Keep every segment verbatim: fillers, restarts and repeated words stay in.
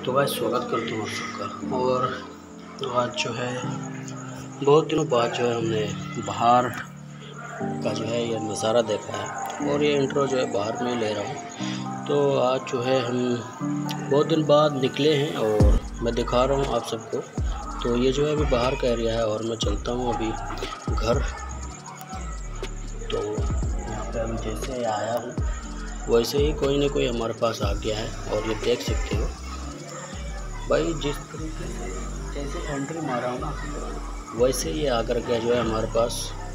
तो भाई स्वागत करता हूँ आप सबका। और आज जो है बहुत दिनों बाद जो है हमने बाहर का जो है ये नज़ारा देखा है, और ये इंट्रो जो है बाहर में ले रहा हूँ। तो आज जो है हम बहुत दिन बाद निकले हैं और मैं दिखा रहा हूँ आप सबको। तो ये जो है अभी बाहर का एरिया है और मैं चलता हूँ अभी घर। तो यहाँ पे अभी जैसे आया हूँ वैसे ही कोई ना कोई हमारे पास आ गया है, और ये देख सकते हो भाई, जिस तरीके से जैसे एंट्री मारा हूँ ना वैसे ही आकर के जो है हमारे पास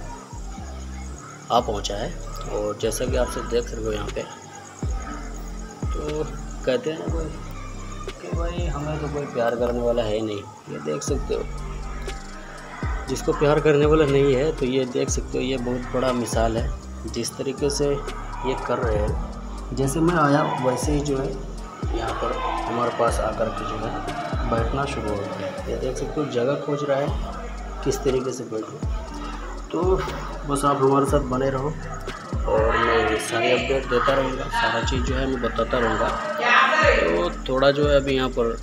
आ पहुँचा है। और जैसा कि आप सब देख सकते हो यहाँ पे, तो कहते हैं ना कोई कि भाई हमें तो कोई प्यार करने वाला है नहीं। ये देख सकते हो, जिसको प्यार करने वाला नहीं है तो ये देख सकते हो, ये बहुत बड़ा मिसाल है। जिस तरीके से ये कर रहे हैं, जैसे मैं आया वैसे ही जो है यहाँ पर हमारे पास आकर के जो है बैठना शुरू हो गया। ये देख सकते हो जगह खोज रहा है किस तरीके से बैठूं। तो बस आप हमारे साथ बने रहो और मैं सारी अपडेट देता रहूँगा, सारा चीज़ जो है मैं बताता रहूँगा। तो थोड़ा जो है अभी यहाँ पर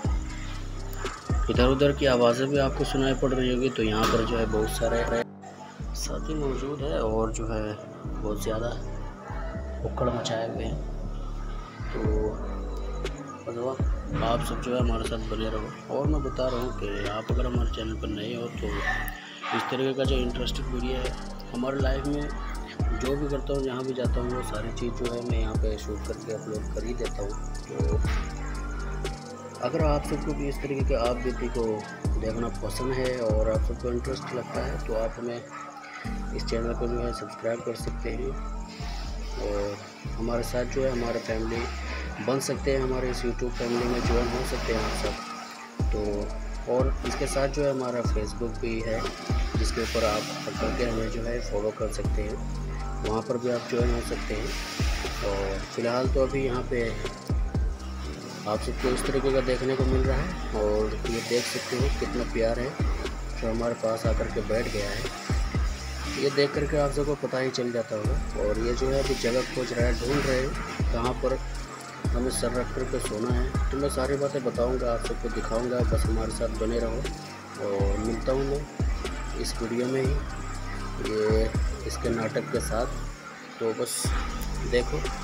इधर उधर की आवाज़ें भी आपको सुनाई पड़ रही होगी। तो यहाँ पर जो है बहुत सारे साथी मौजूद है और जो है बहुत ज़्यादा उखड़ मचाए हुए हैं। तो मतलब आप सब जो है हमारे साथ बने रहो। और मैं बता रहा हूँ कि आप अगर हमारे चैनल पर नए हो तो इस तरीके का जो इंटरेस्टिंग वीडियो है हमारे लाइफ में जो भी करता हूँ, जहाँ भी जाता हूँ, वो सारी चीज़ जो है मैं यहाँ पे शूट करके अपलोड कर ही देता हूँ। तो अगर आप सबको भी इस तरीके के आप बीती को देखना पसंद है और आप सबको इंटरेस्ट लगता है तो आप हमें इस चैनल को जो है सब्सक्राइब कर सकते हैं और हमारे साथ जो है हमारे फैमिली बन सकते हैं, हमारे इस यूट्यूब फैमिली में ज्वाइन हो सकते हैं आप सब। तो और इसके साथ जो है हमारा फेसबुक भी है, जिसके ऊपर आप करके हमें जो है फॉलो कर सकते हैं, वहाँ पर भी आप ज्वाइन हो सकते हैं। और फिलहाल तो अभी यहाँ पे आप सबको इस तरीके का देखने को मिल रहा है, और ये देख सकते हो कितना प्यार है जो हमारे पास आकर के बैठ गया है। ये देख करके आप सबको पता ही चल जाता होगा। और ये जो है अभी जगह खोज रहा है, ढूंढ रहे हैं कहाँ पर हमें सर रख कर के सोना है। तो मैं सारी बातें बताऊंगा, आप सबको दिखाऊंगा, बस हमारे साथ बने रहो। और मिलता हूँ मैं इस वीडियो में ही ये इसके नाटक के साथ। तो बस देखो।